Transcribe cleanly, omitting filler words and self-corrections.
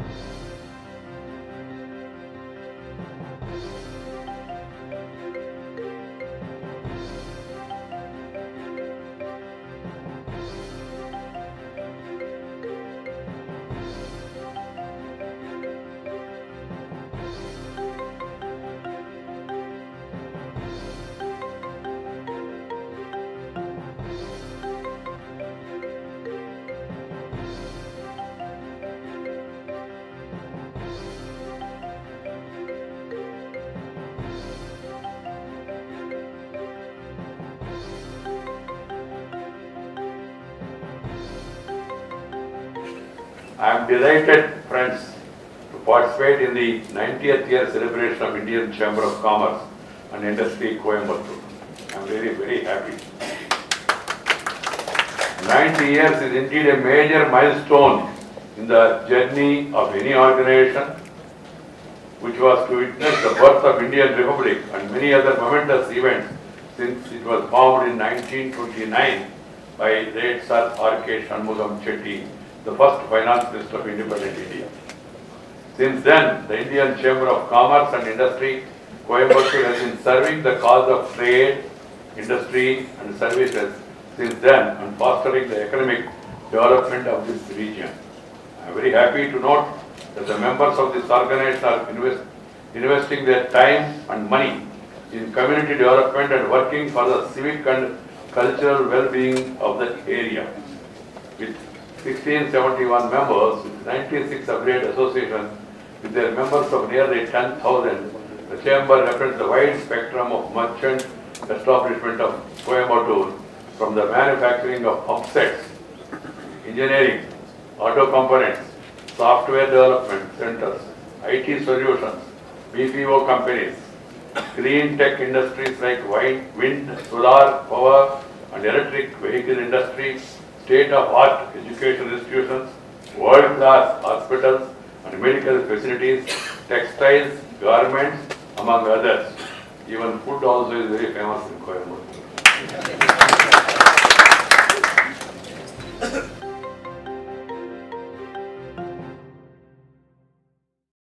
I am delighted, friends, to participate in the 90th year celebration of Indian Chamber of Commerce and Industry, Coimbatore. I am very, very happy. 90 years is indeed a major milestone in the journey of any organization which was to witness the birth of Indian Republic and many other momentous events since it was formed in 1929 by late Sir R.K. Shanmugam Chetty, the first finance minister of independent India. Since then, the Indian Chamber of Commerce and Industry, Coimbatore, has been serving the cause of trade, industry and services since then and fostering the economic development of this region. I am very happy to note that the members of this organization are investing their time and money in community development and working for the civic and cultural well-being of the area. With 1671 members, with 96 affiliate associations, with their members of nearly 10,000, the Chamber represents the wide spectrum of merchant establishment of Coimbatore, from the manufacturing of pump sets, engineering, auto components, software development centers, IT solutions, BPO companies, green tech industries like wind, solar power and electric vehicle industry, state-of-art education institutions, world-class hospitals and medical facilities, textiles, garments, among others. Even food also is very famous in Coimbatore.